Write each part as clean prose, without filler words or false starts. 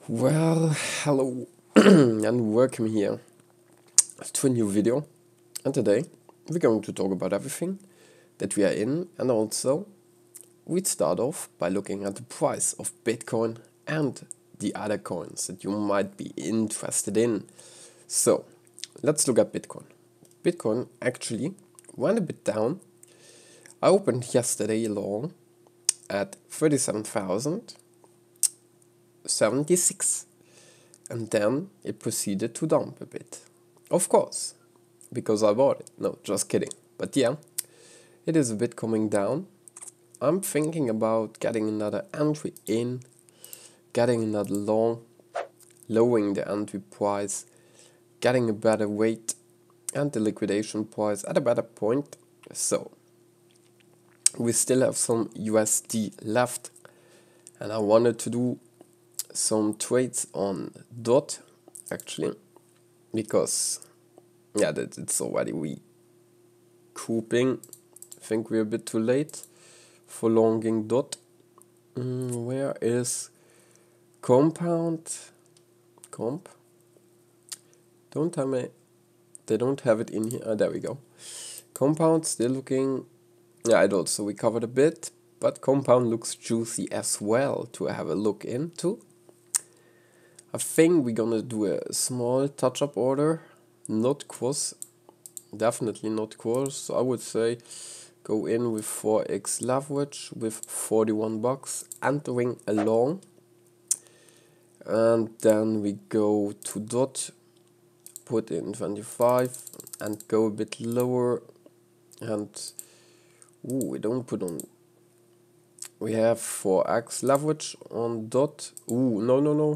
Well, hello and welcome here to a new video. And today we're going to talk about everything that we are in, and also we'd start off by looking at the price of Bitcoin and the other coins that you might be interested in. So let's look at Bitcoin. Bitcoin actually went a bit down. I opened yesterday long at 37,076, and then it proceeded to dump a bit. Of course, because I bought it. No, just kidding. But yeah, it is a bit coming down. I'm thinking about getting another entry in, getting another long, lowering the entry price, getting a better weight and the liquidation price at a better point. So we still have some USD left, and I wanted to do some trades on DOT actually, because yeah, it's already recouping. I think we're a bit too late for longing DOT. Where is compound? Comp? Don't tell me they don't have it in here. There we go. Compound still looking. Yeah, it also recovered a bit, but compound looks juicy as well to have a look into. I think we're gonna do a small touch-up order, not cross, definitely not cross. So I would say go in with 4x leverage with 41 bucks, entering along, and then we go to DOT, put in 25 and go a bit lower, and we don't put on. We have 4x leverage on DOT. No.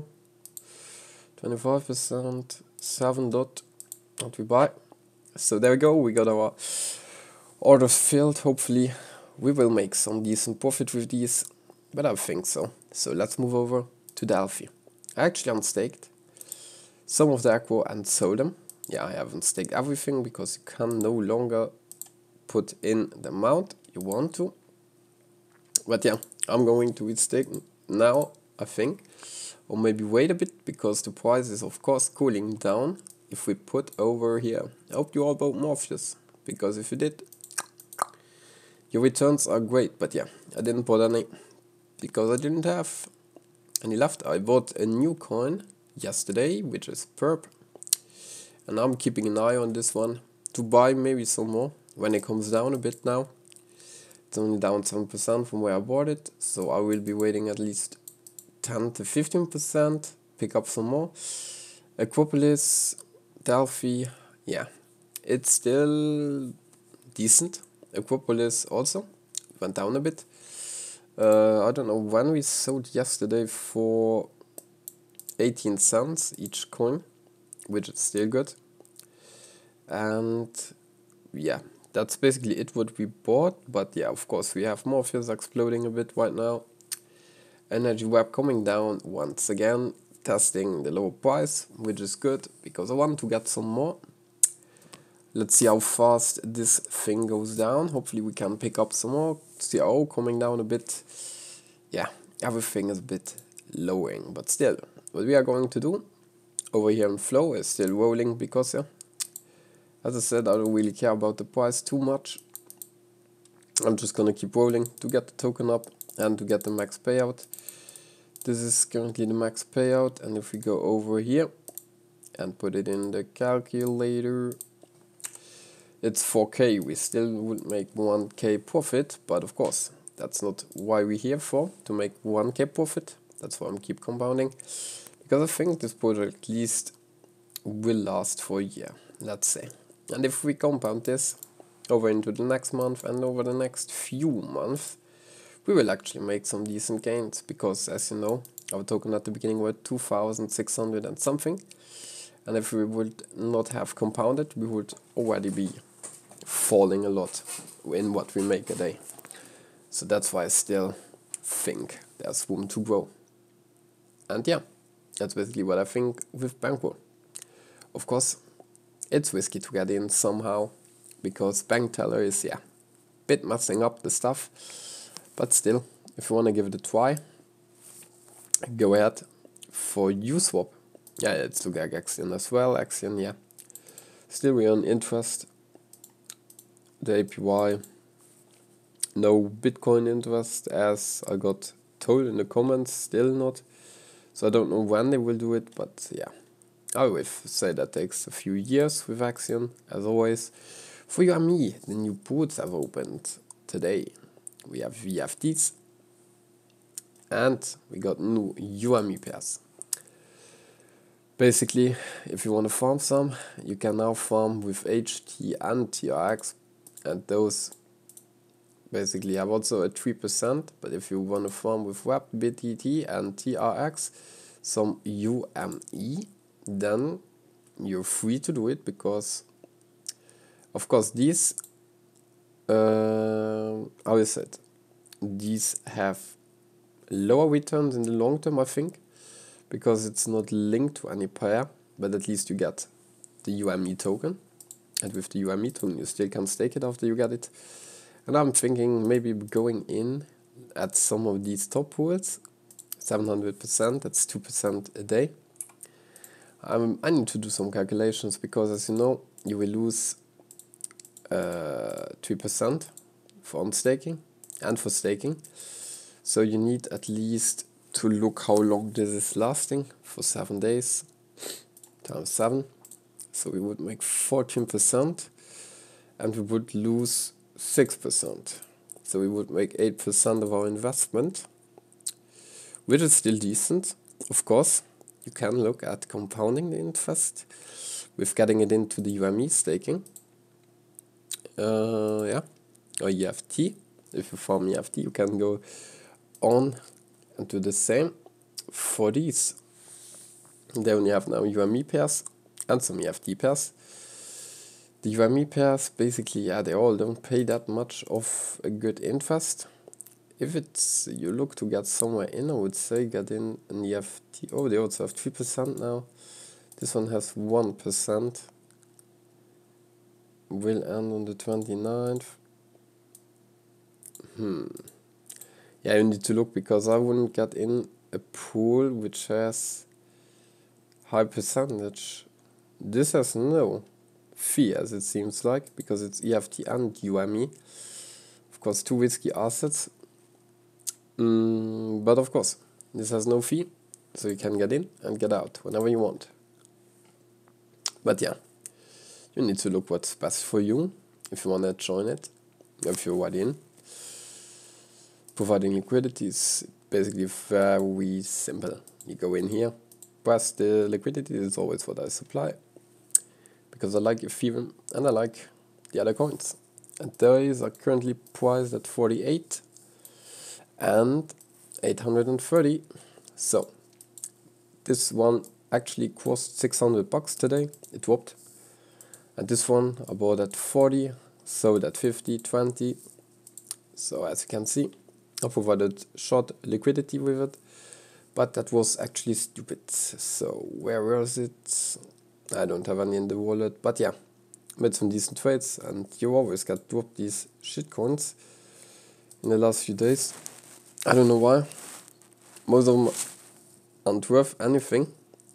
25%, 7 DOT, what we buy. So there we go, we got our orders filled. Hopefully we will make some decent profit with these, but I think so. So let's move over to Delphi. I actually unstaked some of the Aqua and sold them. Yeah, I haven't staked everything because you can no longer put in the amount you want to. But yeah, I'm going to stake now, I think. Or maybe wait a bit, because the price is of course cooling down. If we put over here, I hope you all bought Morpheus, because if you did, your returns are great. But yeah, I didn't put any, because I didn't have any left. I bought a new coin yesterday, which is Perp, and I'm keeping an eye on this one to buy maybe some more when it comes down a bit now. It's only down 7% from where I bought it, so I will be waiting at least 10 to 15%, pick up some more. Acropolis, Delphi, yeah, it's still decent. Acropolis also went down a bit. I don't know when we sold yesterday for 18 cents each coin, which is still good. And yeah, that's basically it what we bought. But yeah, of course we have Morpheus exploding a bit right now. Energy Web coming down once again, testing the lower price, which is good because I want to get some more. Let's see how fast this thing goes down. Hopefully we can pick up some more. CRO coming down a bit. Yeah, everything is a bit lowering, but still, what we are going to do over here in Flow is still rolling, because yeah, as I said, I don't really care about the price too much. I'm just gonna keep rolling to get the token up and to get the max payout. This is currently the max payout, and if we go over here and put it in the calculator, it's 4k. We still would make 1k profit, but of course that's not why we're here for, to make 1k profit. That's why I'm keep compounding, because I think this project at least will last for a year, let's say. And if we compound this over into the next month and over the next few months, we will actually make some decent gains, because as you know, our token at the beginning were 2,600 and something, and if we would not have compounded, we would already be falling a lot in what we make a day. So that's why I still think there's room to grow. And yeah, that's basically what I think with Bankroll. Of course, it's risky to get in somehow, because Bank Teller is, yeah, bit messing up the stuff. But still, if you want to give it a try, go ahead. for Uswap. Yeah, let's look at Axion as well. Axion, yeah. Still we earn interest. The APY. No Bitcoin interest, as I got told in the comments, still not. So I don't know when they will do it, but yeah. I would say that takes a few years with Axion, as always. For you and me, the new pools have opened today. We have VFTs, and we got new UME pairs. Basically, if you want to farm some, you can now farm with HT and TRX, and those basically have also a 3%, but if you want to farm with WAP, BTT and TRX, some UME, then you're free to do it, because of course these, how is it? These have lower returns in the long term, I think, because it's not linked to any pair, but at least you get the UME token, and with the UME token you still can stake it after you get it. And I'm thinking maybe going in at some of these top pools, 700%, that's 2% a day. I need to do some calculations, because as you know, you will lose 3% for unstaking and for staking. So you need at least to look how long this is lasting, for 7 days times 7. So we would make 14%, and we would lose 6%. So we would make 8% of our investment, which is still decent. Of course, you can look at compounding the interest with getting it into the UME staking. Yeah, or EFT. If you farm EFT, you can go on and do the same for these. They only have now UME pairs and some EFT pairs. The UME pairs, basically, yeah, they all don't pay that much of a good interest. If it's you look to get somewhere in, I would say get in an EFT. Oh, they also have 3% now. This one has 1%. Will end on the 29th. Yeah, you need to look, because I wouldn't get in a pool which has high percentage. This has no fee, as it seems like, because it's EFT and UME. Of course, two risky assets. But of course, this has no fee, so you can get in and get out whenever you want. But yeah, you need to look what's best for you if you want to join it, if you're already in. Providing liquidity is basically very simple. You go in here, press the liquidity, is always what I supply, because I like Ethereum and I like the other coins. And those are currently priced at 48 and 830. So this one actually cost $600 today. It dropped. And this one I bought at 40, sold at 50, 20. So as you can see, I provided short liquidity with it, but that was actually stupid. So where was it? I don't have any in the wallet, but yeah, made some decent trades, and you always get dropped these shitcoins in the last few days. I don't know why. Most of them aren't worth anything.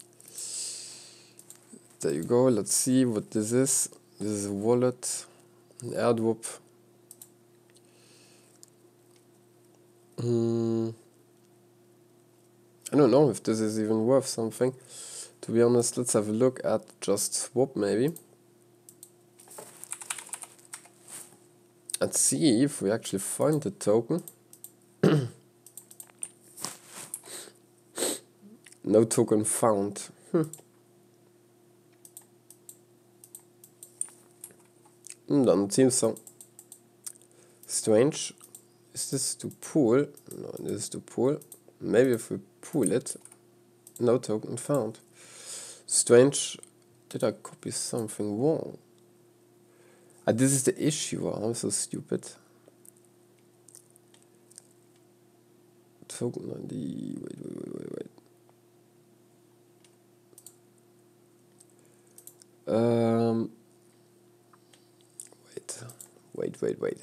There you go. Let's see what this is. This is a wallet, an airdrop. I don't know if this is even worth something. To be honest, let's have a look at Just Swap maybe. Let's see if we actually find the token. No token found. Doesn't seem so. Strange. Is this to pool? No, this is to pool. Maybe if we pool it, no token found. Strange. Did I copy something wrong? This is the issue. I'm so stupid. Token ID. Wait.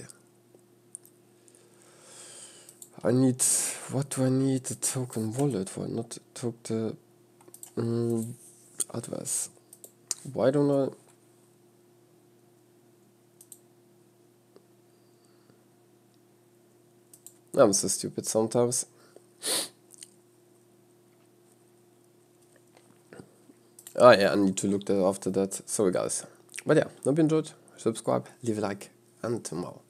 I need, what do I need the token wallet for? Not took the Advice. Why don't I? I'm so stupid sometimes. Oh yeah, I need to look that after that. Sorry guys. But yeah, hope you enjoyed. Subscribe, leave a like, and tomorrow.